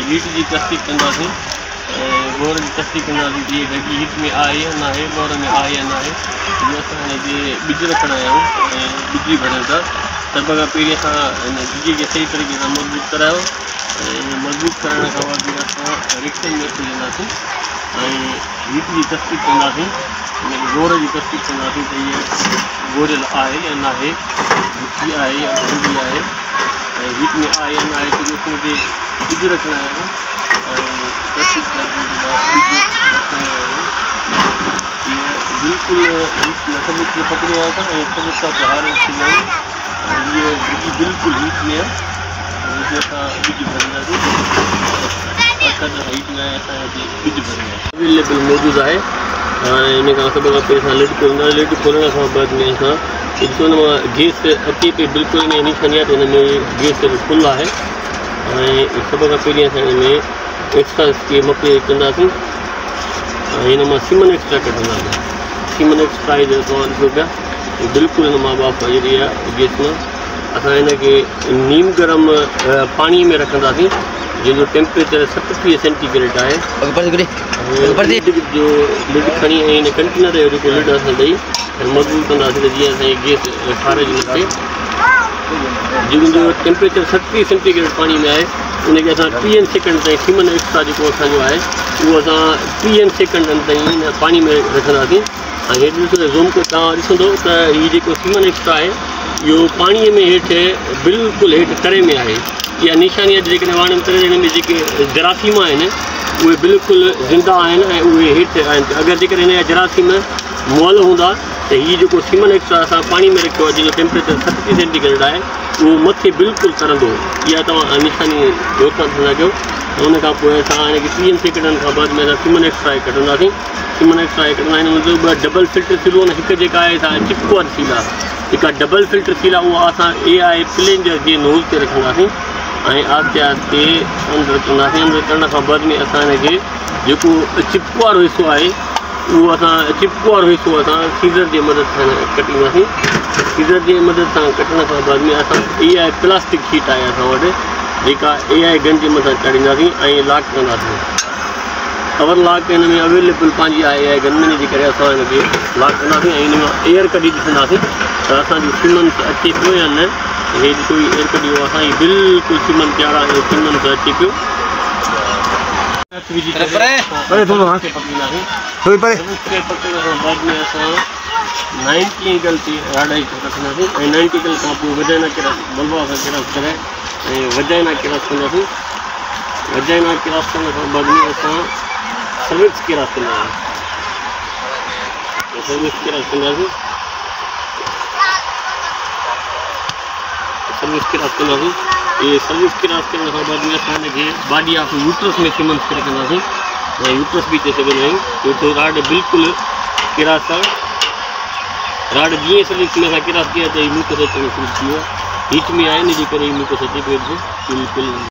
Heat की तस्दीक कंदासीं गोर की तस्दीक कंदासीं कि गड्डी हीट में आहे या ना आहे, गोर में आहे या ना आहे। जो असां हिनखे ॿिज रखंदा आहियूं ऐं ॿिजी भरियूं था। सभ खां पहिरीं असां हिन ॿिज खे सही तरीक़े सां मज़बूत करायो ऐं मज़बूत करण खां बाद असां रिक्शन में अची वेंदासीं ऐं हीट की तस्दीक कंदासीं, हिनखे गोर की तस्दीक कंदासीं त हीअ गोरियल आहे या न आहे, मिठी आहे या भुॻी आहे ऐं हीट में आहे या न आहे। त हुनखे ॿिज रखंदा आहियूं ऐं तस्दीक करण जे बाद ॿिज रखंदा आहियूं। बिल्कुलु सबूत में पकड़ो आहे था ऐं सबूत सां ॿाहिरि थी विया आहिनि। इहो ॿिज बिल्कुलु हीट में आहे, हिनखे असां ॿिज भरींदासीं। हीट में आहे असांखे ॿिज भरींदासीं। अवेलेबल मौजूदु आहे ऐं इन खां सभ खां पहिरीं असां लिड खोलींदासीं। लिड खोलण खां बाद में असां ॾिसो हुन मां गैस अचे पई, बिल्कुलु इन निशानी आहे त हिन में गैस फुल आहे ऐं सभ खां पहिरीं असां हिन में एक्स्ट्रा खे मथे कंदासीं ऐं हिन मां सीमन एक्स्ट्रा कढंदासीं। सीमन एक्स्ट्रा जो तव्हां ॾिसो पिया बिल्कुलु हिन मां बाफ़ अची आहे गैस मां। असां हिनखे नीम गरम पाणी में रखंदासीं जंहिंजो टेम्परेचर 37 सेंटीग्रेड आहे। जो लिड खणी ऐं हिन कंटेनर जो जेको लिड असां ॾेई ऐं मज़बूत कंदासीं त जीअं असांजी गैस खारिज न थिए। जंहिंजो टेम्परेचर 37 सेंटीग्रेड पाणी में आहे उनखे असां 30 सेकंड ताईं सीमन एक्स्ट्रा जेको असांजो आहे उहो असां 30 सेकंडनि ताईं हिन पाणी में रखंदासीं। ऐं हेठि ॾिसो त ज़ूम तव्हां ॾिसंदो त हीअ जेको सीमन एक्स्ट्रा आहे इहो पाणीअ में हेठि बिल्कुलु हेठि तरे में आहे। इहा निशानी आहे जेकॾहिं वाणनि तरे हिन में जेके जरासीम आहिनि उहे बिल्कुलु ज़िंदा आहिनि ऐं उहे हेठि आहिनि। अगरि जेकॾहिं हिन जा जरासीम मुअल हूंदा त हीअ जेको सीमन एक्स्ट्रा असां पाणी में रखियो आहे जंहिंजो टेम्परेचर 37 सेंटीग्रेड आहे उहो मथे बिल्कुलु तरंदो। इहा तव्हां निशानी गौर सां ॾिसंदा कयो। ऐं उन खां पोइ असां हिनखे 30 सेकंडनि खां बाद में असां सीमन एक्स्ट्रा कढंदासीं। सीमन एक्स्ट्रा कढंदा आहिनि मतिलबु 2 डबल फिल्टर सील आहिनि। हिकु जेका आहे असां चिपकुअर सील आहे, जेका डबल फिल्टर सील आहे उहा असां प्लेंजर जे नोज़ ते रखंदासीं ऐं आहिस्ते आहिस्ते अंदरि कंदासीं। अंदरि करण खां बाद में असां हिनखे जेको चिपको वारो हिसो आहे उहो असां चिपको वारो हिसो असां सीज़र जे मदद सां कटींदासीं। सीज़र जे मदद सां कटण खां बाद में असां प्लास्टिक शीट आहे असां वटि जेका गन जे मथां चाढ़ींदासीं ऐं लॉक कंदासीं। कवर लॉक हिन में अवेलेबल पंहिंजी आहे गन में, जे करे असां हिनखे लॉक कंदासीं ऐं हिन मां एयर कढी ॾिसंदासीं त असांजो सीमेंट अचे पियो या न। हे ॾिसो ही एयर कढी वियो असांजी बिल्कुलु सीमेंट तयारु आहे, सीमेंट अचे पियो। बाद में असां 90 एंगल ते राडाई रखंदासीं ऐं 90 एंगल खां पोइ वजाइना क्रास बल्बा सां क्रास कराए ऐं वजाइना क्रास कंदासीं। वजाइना क्रास करण खां बाद में असां सर्विक्स क्रास कंदा आहियूं। सर्विक्स क्रास कंदासीं, सर्विस क्रास कंदासीं। ये सर्विस क्रास करण खां बाद में असां हिनखे बॉडी ऑफ यूट्रस में सीमेंट करे कंदासीं ऐं यूट्रस बि चई सघंदा आहियूं। छो राड बिल्कुलु क्रास आहे। राड जीअं सर्विस में असां क्रास कया त हीअ म्यूकस अचणु शुरू थी वियो आहे। हीट में आहे इन जे करे हीअ म्यूकस अचे पियो बिल्कुलु।